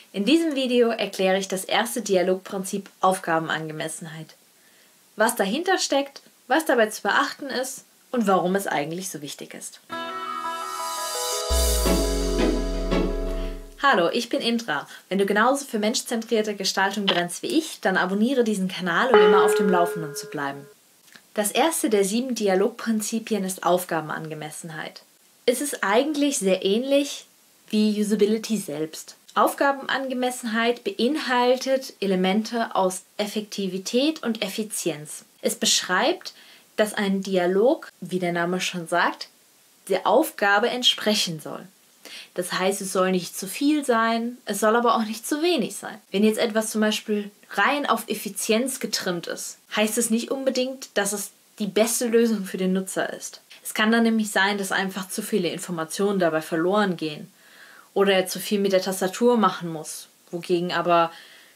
In diesem Video erkläre ich das erste Dialogprinzip Aufgabenangemessenheit. Was dahinter steckt, was dabei zu beachten ist und warum es eigentlich so wichtig ist. Hallo, ich bin Indra. Wenn du genauso für menschzentrierte Gestaltung brennst wie ich, dann abonniere diesen Kanal, um immer auf dem Laufenden zu bleiben. Das erste der 7 Dialogprinzipien ist Aufgabenangemessenheit. Es ist eigentlich sehr ähnlich wie Usability selbst. Aufgabenangemessenheit beinhaltet Elemente aus Effektivität und Effizienz. Es beschreibt, dass ein Dialog, wie der Name schon sagt, der Aufgabe entsprechen soll. Das heißt, es soll nicht zu viel sein, es soll aber auch nicht zu wenig sein. Wenn jetzt etwas zum Beispiel rein auf Effizienz getrimmt ist, heißt es nicht unbedingt, dass es die beste Lösung für den Nutzer ist. Es kann dann nämlich sein, dass einfach zu viele Informationen dabei verloren gehen oder er zu viel mit der Tastatur machen muss, wogegen aber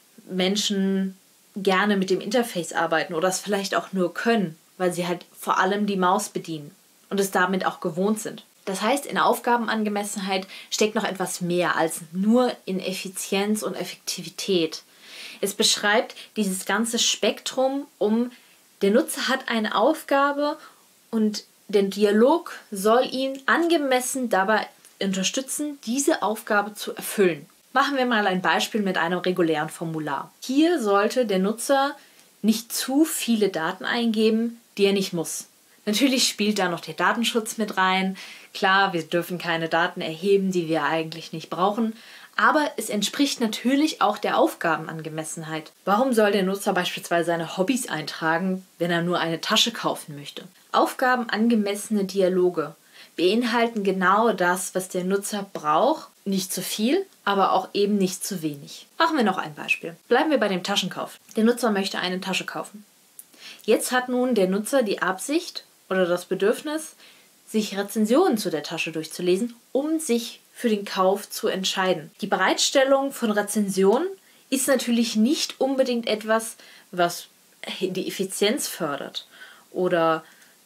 Menschen gerne mit dem Interface arbeiten oder es vielleicht auch nur können, weil sie halt vor allem die Maus bedienen und es damit auch gewohnt sind. Das heißt, in Aufgabenangemessenheit steckt noch etwas mehr als nur in Effizienz und Effektivität. Es beschreibt dieses ganze Spektrum der Nutzer hat eine Aufgabe und der Dialog soll ihn angemessen dabei unterstützen, diese Aufgabe zu erfüllen. Machen wir mal ein Beispiel mit einem regulären Formular. Hier sollte der Nutzer nicht zu viele Daten eingeben, die er nicht muss. Natürlich spielt da noch der Datenschutz mit rein. Klar, wir dürfen keine Daten erheben, die wir eigentlich nicht brauchen. Aber es entspricht natürlich auch der Aufgabenangemessenheit. Warum soll der Nutzer beispielsweise seine Hobbys eintragen, wenn er nur eine Tasche kaufen möchte? Aufgabenangemessene Dialoge beinhalten genau das, was der Nutzer braucht. Nicht zu viel, aber auch eben nicht zu wenig. Machen wir noch ein Beispiel. Bleiben wir bei dem Taschenkauf. Der Nutzer möchte eine Tasche kaufen. Jetzt hat nun der Nutzer die Absicht oder das Bedürfnis, sich Rezensionen zu der Tasche durchzulesen, um sich für den Kauf zu entscheiden. Die Bereitstellung von Rezensionen ist natürlich nicht unbedingt etwas, was die Effizienz fördert oder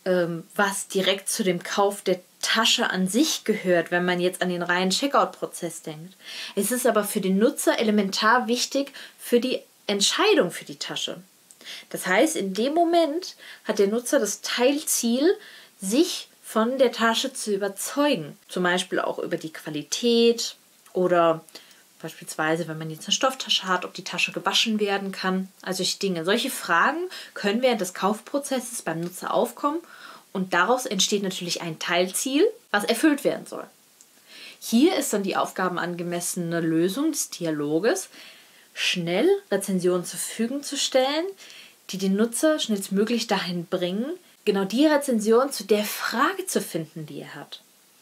was direkt zu dem Kauf der Tasche an sich gehört, wenn man jetzt an den reinen Checkout-Prozess denkt. Es ist aber für den Nutzer elementar wichtig für die Entscheidung für die Tasche. Das heißt, in dem Moment hat der Nutzer das Teilziel, sich von der Tasche zu überzeugen. Zum Beispiel auch über die Qualität oder beispielsweise, wenn man jetzt eine Stofftasche hat, ob die Tasche gewaschen werden kann. Also solche Dinge. Solche Fragen können während des Kaufprozesses beim Nutzer aufkommen und daraus entsteht natürlich ein Teilziel, was erfüllt werden soll. Hier ist dann die aufgabenangemessene Lösung des Dialoges, schnell Rezensionen zur Verfügung zu stellen, die den Nutzer schnellstmöglich dahin bringen, genau die Rezension zu der Frage zu finden, die er hat.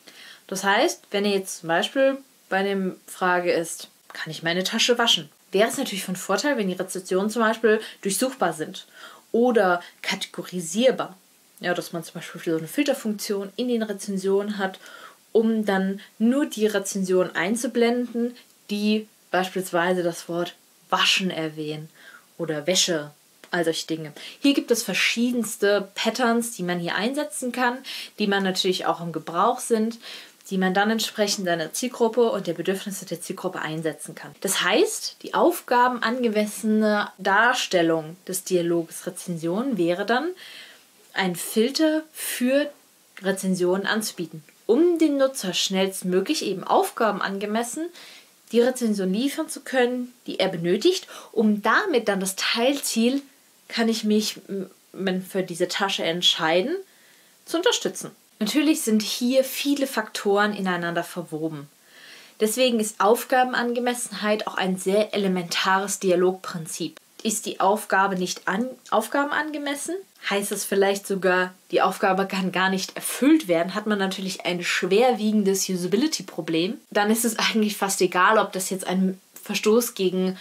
Das heißt, wenn er jetzt zum Beispiel bei der Frage ist, kann ich meine Tasche waschen? Wäre es natürlich von Vorteil, wenn die Rezensionen zum Beispiel durchsuchbar sind oder kategorisierbar. Ja, dass man zum Beispiel so eine Filterfunktion in den Rezensionen hat, um dann nur die Rezensionen einzublenden, die beispielsweise das Wort waschen erwähnen oder Wäsche, all solche Dinge. Hier gibt es verschiedenste Patterns, die man hier einsetzen kann, die man natürlich auch im Gebrauch sind, die man dann entsprechend seiner Zielgruppe und der Bedürfnisse der Zielgruppe einsetzen kann. Das heißt, die aufgabenangemessene Darstellung des Dialogs Rezension wäre dann, ein Filter für Rezensionen anzubieten, um den Nutzer schnellstmöglich eben aufgabenangemessen die Rezension liefern zu können, die er benötigt, um damit dann das Teilziel, kann ich mich für diese Tasche entscheiden, zu unterstützen. Natürlich sind hier viele Faktoren ineinander verwoben. Deswegen ist Aufgabenangemessenheit auch ein sehr elementares Dialogprinzip. Ist die Aufgabe nicht aufgabenangemessen? Heißt es vielleicht sogar, die Aufgabe kann gar nicht erfüllt werden? Hat man natürlich ein schwerwiegendes Usability-Problem? Dann ist es eigentlich fast egal, ob das jetzt ein Verstoß gegen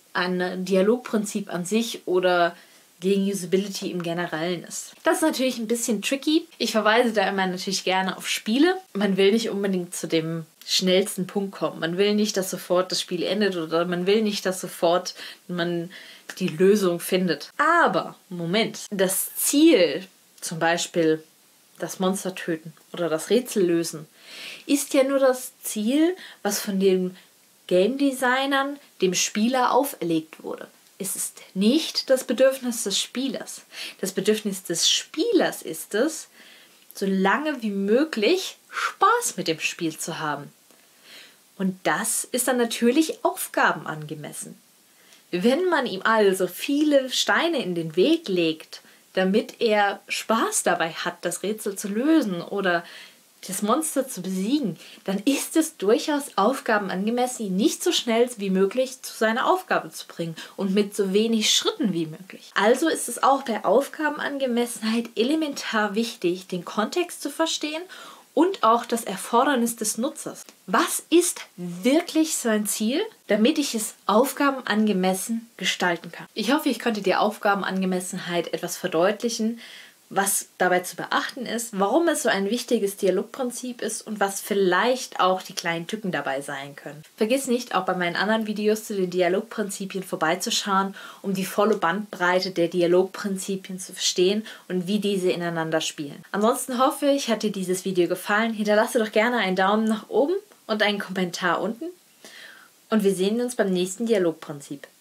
ein Dialogprinzip an sich oder gegen Usability im Generellen ist. Das ist natürlich ein bisschen tricky. Ich verweise da immer natürlich gerne auf Spiele. Man will nicht unbedingt zu dem schnellsten Punkt kommen. Man will nicht, dass sofort das Spiel endet oder man will nicht, dass sofort man die Lösung findet. Aber, Moment, das Ziel, zum Beispiel das Monster töten oder das Rätsel lösen, ist ja nur das Ziel, was von dem Game Designern dem Spieler auferlegt wurde. Es ist nicht das Bedürfnis des Spielers. Das Bedürfnis des Spielers ist es, so lange wie möglich Spaß mit dem Spiel zu haben. Und das ist dann natürlich aufgabenangemessen. Wenn man ihm also viele Steine in den Weg legt, damit er Spaß dabei hat, das Rätsel zu lösen oder das Monster zu besiegen, dann ist es durchaus aufgabenangemessen, ihn nicht so schnell wie möglich zu seiner Aufgabe zu bringen und mit so wenig Schritten wie möglich. Also ist es auch bei Aufgabenangemessenheit elementar wichtig, den Kontext zu verstehen und auch das Erfordernis des Nutzers. Was ist wirklich sein Ziel, damit ich es aufgabenangemessen gestalten kann? Ich hoffe, ich konnte dir Aufgabenangemessenheit etwas verdeutlichen, was dabei zu beachten ist, warum es so ein wichtiges Dialogprinzip ist und was vielleicht auch die kleinen Tücken dabei sein können. Vergiss nicht, auch bei meinen anderen Videos zu den Dialogprinzipien vorbeizuschauen, um die volle Bandbreite der Dialogprinzipien zu verstehen und wie diese ineinander spielen. Ansonsten hoffe ich, hat dir dieses Video gefallen. Hinterlasse doch gerne einen Daumen nach oben und einen Kommentar unten. Und wir sehen uns beim nächsten Dialogprinzip.